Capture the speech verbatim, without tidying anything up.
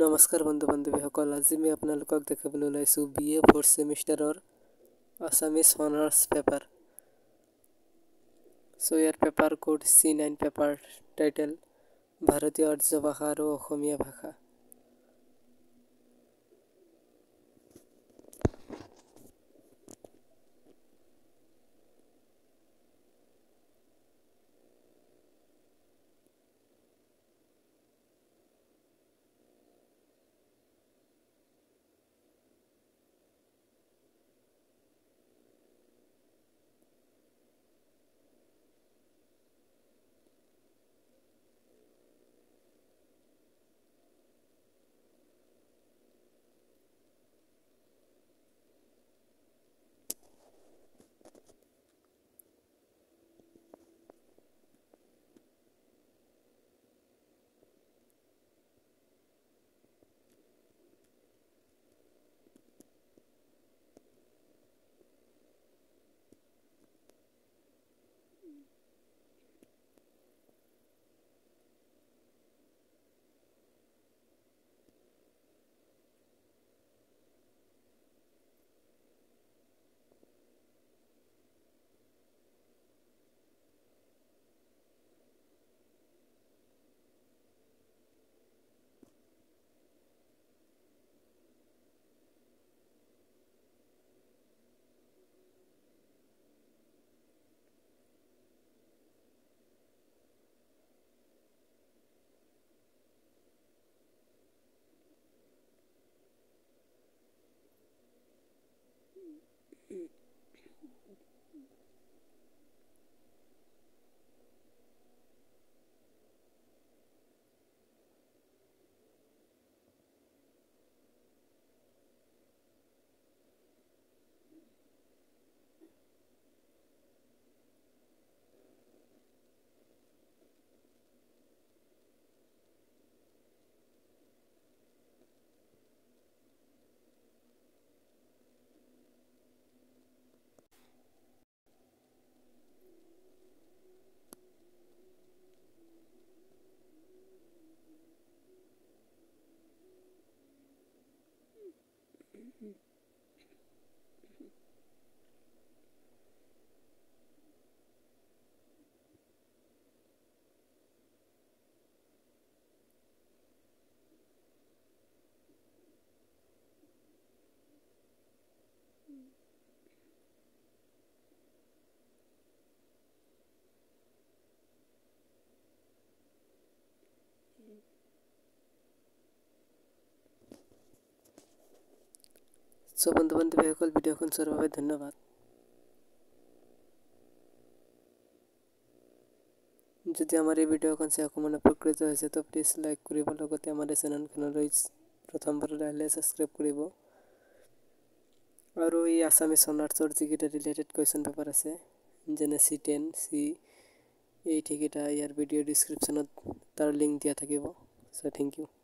নমস্কাৰ বন্ধু বান্ধৱীসকল, আজি মই আপোনালোকক দেখাবলৈ ওলাইছোঁ বি এ ফ'ৰ্থ ছেমিষ্টাৰৰ আছামিছ অনাৰ্ছ পেপাৰ। চ' ইয়াৰ paper code C nine, paper title ভাৰতীয় আৰ্য ভাষা আৰু অসমীয়া ভাষা। চ' বন্ধু বান্ধৱীসকল, ভিডিঅ'খন চোৱাৰ বাবে ধন্যবাদ। যদি আমাৰ এই ভিডিঅ'খন চাই অকণমান উপকৃত হৈছে তো প্লিজ লাইক কৰিব, লগতে আমাৰ এই চেনেলখনলৈ প্ৰথমবাৰলৈ আহিলে ছাবস্ক্ৰাইব কৰিব। আৰু এই আছামিছ অনাৰ্ছৰ যিকেইটা ৰিলেটেড কুৱেশ্যন পেপাৰ আছে, যেনে চি টেন, চি এইট, সেইকেইটা ইয়াৰ ভিডিঅ' ডিছক্ৰিপশ্যনত তাৰ লিংক দিয়া থাকিব। চ' থেংক ইউ।